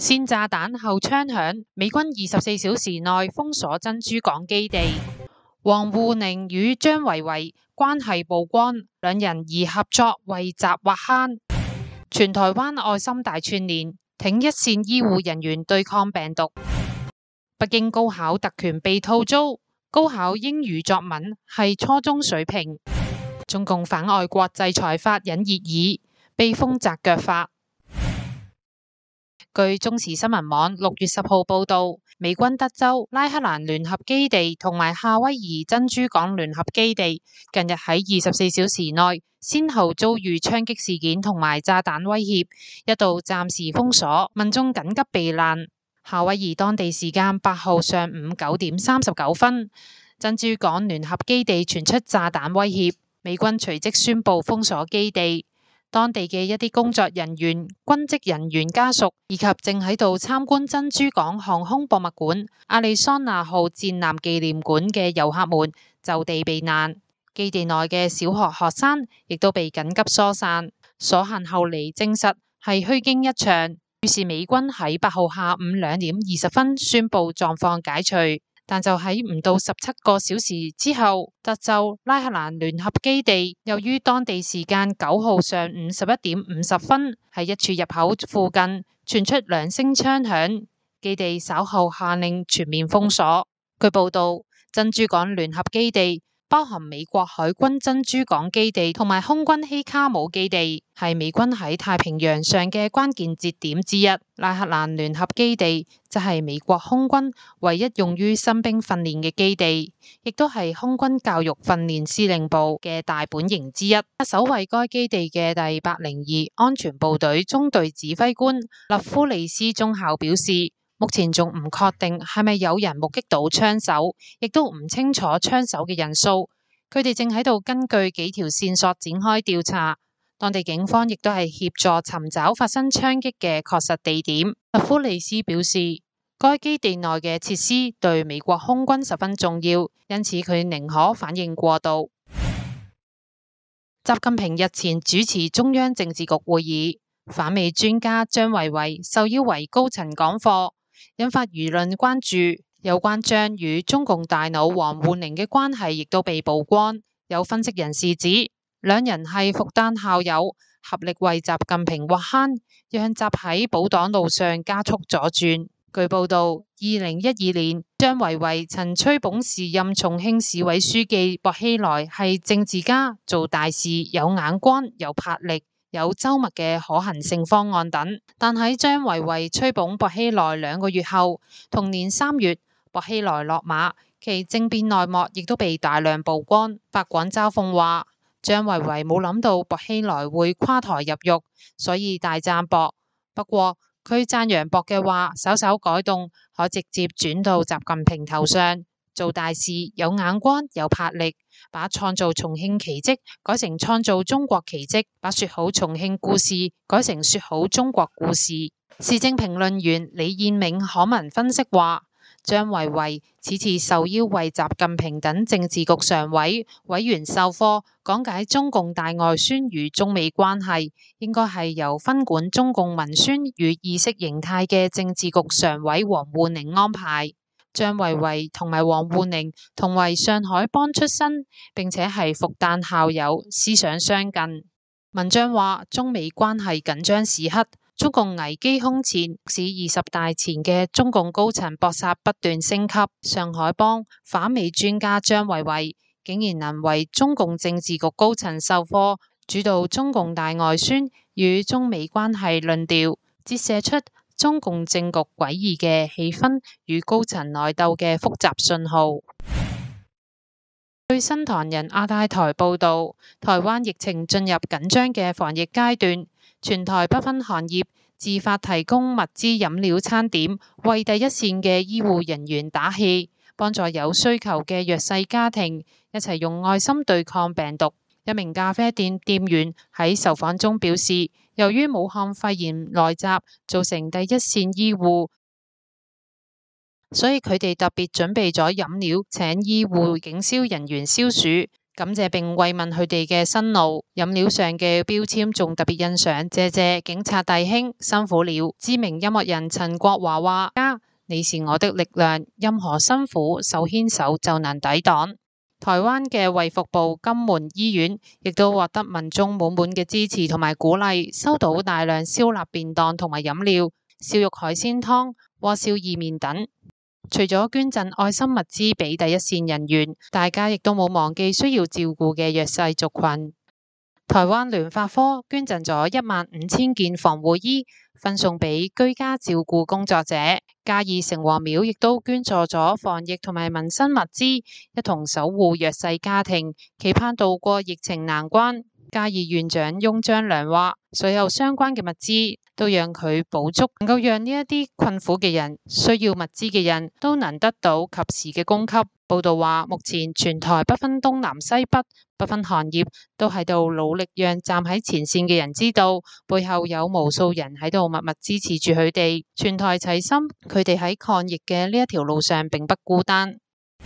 先炸彈後槍響，美軍24小時內封鎖珍珠港基地。王滬寧與張維維關係曝光，兩人擬合作為習挖坑。全台灣愛心大串聯，挺一線醫護人員對抗病毒。北京高考特權被吐槽，高考英語作文係初中水平。中共反外國制裁法引熱議，被封紮腳法。據中時新聞網6月10號報道，美軍德州拉克蘭聯合基地同埋夏威夷珍珠港聯合基地近日喺24小時內先後遭遇槍擊事件同埋炸彈威脅，一度暫時封鎖，民眾緊急避難。夏威夷當地時間8號上午9點39分，珍珠港聯合基地傳出炸彈威脅，美軍隨即宣布封鎖基地。當地嘅一啲工作人員、軍職人員家屬以及正喺度參觀珍珠港航空博物館、亞利桑那號戰艦紀念館嘅遊客們就地避難。基地內嘅小學學生亦都被緊急疏散。所幸後嚟證實係虛驚一場，於是美軍喺8號下午2點20分宣布狀況解除。但就喺唔到17個小時之後，德州拉克蘭聯合基地由於當地時間9號上午11點50分喺一處入口附近傳出2聲槍響，基地稍後下令全面封鎖。據報道，珍珠港聯合基地包含美國海軍珍珠港基地同埋空軍希卡姆基地，係美軍喺太平洋上嘅關鍵節點之一。拉克蘭聯合基地就係美國空軍唯一用於新兵訓練嘅基地，亦都係空軍教育訓練司令部嘅大本營之一。守衛該基地嘅第802安全部隊中隊指揮官勒夫利斯中校表示，目前仲唔確定係咪有人目擊到槍手，亦都唔清楚槍手嘅人數。佢哋正喺度根據幾條線索展開調查。當地警方亦都係協助尋找發生槍擊嘅確實地點。勒夫利斯表示，該基地內嘅設施對美國空軍十分重要，因此佢寧可反應過度。習近平日前主持中央政治局會議，反美專家張維維受邀為高層講課，引發輿論關注。有關張與中共大腦王滬寧嘅關係亦都被曝光。有分析人士指，兩人係復旦校友，合力為習近平挖坑，讓習喺保黨路上加速左轉。據報道，2012年張維維曾吹捧時任重慶市委書記薄熙來係政治家，做大事有眼光、有魄力、有周密嘅可行性方案等。但喺張維維吹捧薄熙來2個月後，同年3月薄熙來落馬，其政變內幕亦都被大量曝光。百廣嘲諷話，張維維冇諗到薄熙來會跨台入獄，所以大讚薄。不過佢讚揚薄嘅話稍稍改動，可直接轉到習近平頭上。做大事有眼光有魄力，把創造重慶奇蹟改成創造中國奇蹟，把說好重慶故事改成說好中國故事。時政評論員李燕銘可文分析話，張維維此次受邀為習近平等政治局常委委員授課，講解中共大外宣與中美關係，應該係由分管中共文宣與意識形態嘅政治局常委王滬寧安排。張維維同埋王滬寧同為上海幫出身，並且係復旦校友，思想相近。文章話，中美關係緊張時刻，中共危機空前，使20大前嘅中共高層搏殺不斷升級。上海幫反美專家張維維竟然能為中共政治局高層授課，主導中共大外宣與中美關係論調，折射出中共政局詭異嘅氣氛與高層內鬥嘅複雜信號。據新唐人亞太台報道，台灣疫情進入緊張嘅防疫階段，全台不分行業自發提供物資飲料餐點，為第一線嘅醫護人員打氣，幫助有需求嘅弱勢家庭一齊用愛心對抗病毒。一名咖啡店店員喺受訪中表示，由於武漢肺炎來襲，造成第一線醫護，所以佢哋特別準備咗飲料請醫護警消人員消暑。 感謝並慰問佢哋嘅辛勞。飲料上嘅標籤仲特別欣賞，謝謝警察弟兄辛苦了。知名音樂人陳國華話：你是我的力量，任何辛苦手牽手就能抵擋。台灣嘅衛福部金門醫院亦都獲得民眾滿滿嘅支持同埋鼓勵，收到大量燒臘便當同埋飲料、燒肉海鮮湯、鍋燒意麵等。除咗捐贈愛心物資俾第一線人員，大家亦都冇忘記需要照顧嘅弱勢族群。台灣聯發科捐贈咗15000件防護衣，分送俾居家照顧工作者。嘉義城隍廟亦都捐助咗防疫同埋民生物資，一同守護弱勢家庭，期盼渡過疫情難關。嘉義縣長翁章良話：所有相關嘅物資都讓佢補足，能夠讓呢一啲困苦嘅人、需要物資嘅人都能得到及時嘅供給。報道話，目前全台不分東南西北、不分行業，都喺度努力讓站喺前線嘅人知道，背後有無數人喺度默默支持住佢哋，全台齊心，佢哋喺抗疫嘅呢一條路上並不孤單。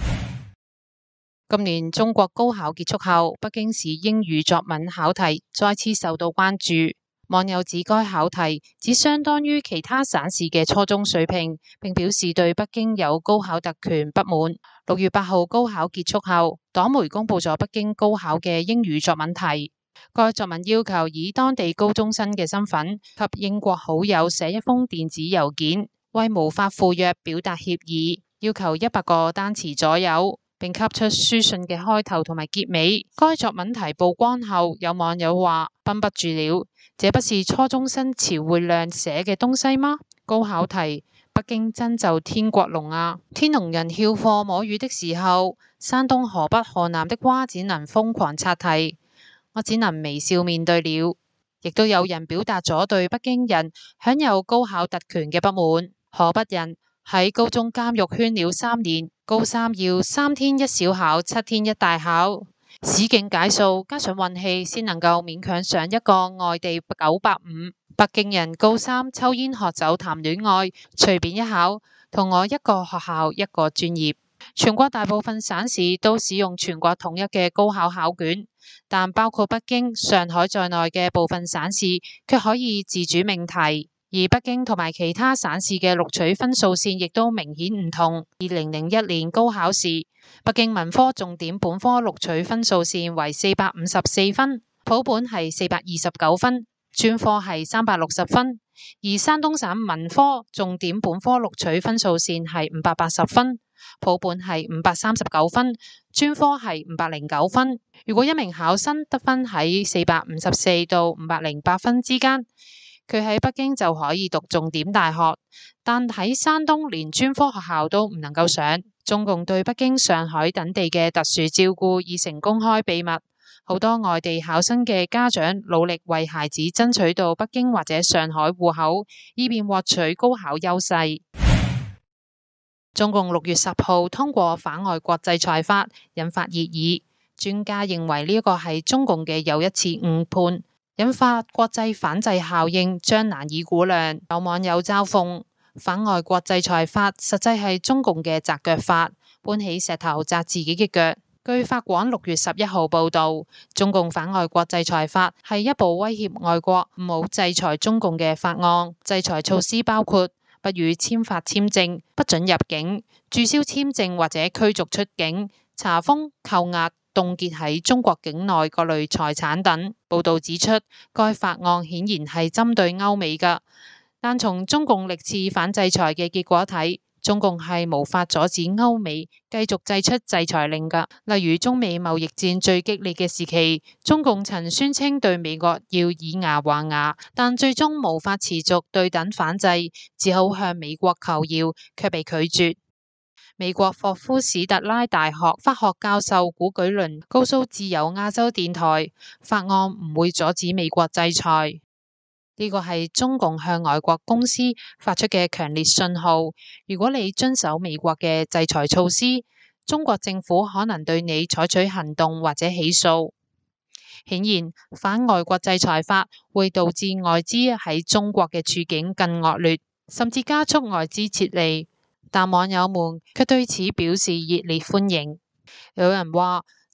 今年中國高考結束後，北京市英語作文考題再次受到關注。網友指該考題只相當於其他省市嘅初中水平，並表示對北京有高考特權不滿。6月8號高考結束後，黨媒公布咗北京高考嘅英語作文題。該作文要求以當地高中生嘅身份及英國好友寫一封電子郵件，為無法赴約表達歉意，要求100個單詞左右，並給出書信嘅開頭同埋結尾。該作文題曝光後，有網友話：繃不住了，這不是初中生詞彙量寫嘅東西嗎？高考題，北京真就天國龍啊！天龍人翹課摸魚的時候，山東、河北、河南的蛙只能瘋狂刷題，我只能微笑面對了。亦都有人表達咗對北京人享有高考特權嘅不滿。河北人喺高中監獄圈了3年，高3要3天一小考，7天一大考，使勁解數加上運氣，先能夠勉強上一個外地985。北京人高3抽煙喝酒談戀愛，隨便一考，同我一個學校一個專業。全國大部分省市都使用全國統一嘅高考考卷，但包括北京、上海在內嘅部分省市卻可以自主命題。而北京同埋其他省市嘅錄取分數線亦都明顯唔同。2001年高考時，北京文科重點本科錄取分數線為454分，普本係429分，專科係360分。而山東省文科重點本科錄取分數線係580分，普本係539分，專科係509分。如果一名考生得分喺454到508分之間，佢喺北京就可以讀重點大學，但喺山東連專科學校都唔能夠上。中共對北京、上海等地嘅特殊照顧已成公開秘密，好多外地考生嘅家長努力為孩子爭取到北京或者上海戶口，以便獲取高考優勢。中共6月10號通過反外國制裁法，引發熱議。專家認為呢一個係中共嘅又一次誤判，引發國際反制效應將難以估量。有網友嘲諷反外國制裁法實際係中共嘅砸腳法，搬起石頭砸自己嘅腳。據法廣6月11號報道，中共反外國制裁法係一部威脅外國唔好制裁中共嘅法案。制裁措施包括不予簽發簽證、不准入境、註銷簽證或者驅逐出境、查封、扣押、凍結喺中國境內各類財產等。報道指出，該法案顯然係針對歐美㗎，但從中共歷次反制裁嘅結果睇，中共係無法阻止歐美繼續祭出制裁令㗎。例如中美貿易戰最激烈嘅時期，中共曾宣稱對美國要以牙還牙，但最終無法持續對等反制，只好向美國求饒，卻被拒絕。美國霍夫史特拉大學法學教授古舉倫告訴自由亞洲電台，法案唔會阻止美國制裁。呢個係中共向外國公司發出嘅強烈信號。如果你遵守美國嘅制裁措施，中國政府可能對你採取行動或者起訴。顯然，反外國制裁法會導致外資喺中國嘅處境更惡劣，甚至加速外資撤離。但網友們卻對此表示熱烈歡迎。有人話，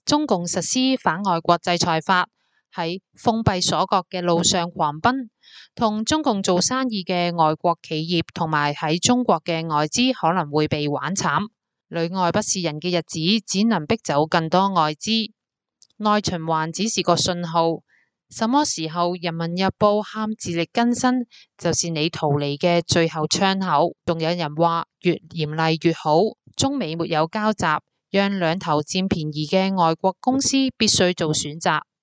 中共實施反外國制裁法，喺封閉鎖國嘅路上狂奔，同中共做生意嘅外國企業同埋喺中國嘅外資可能會被玩慘，裏外不是人嘅日子只能逼走更多外資。內循環只是個信號，什麼時候人民日報喊自力更生，就是你逃離嘅最後窗口。仲有人話越嚴厲越好，中美沒有交集，讓兩頭佔便宜嘅外國公司必須做選擇。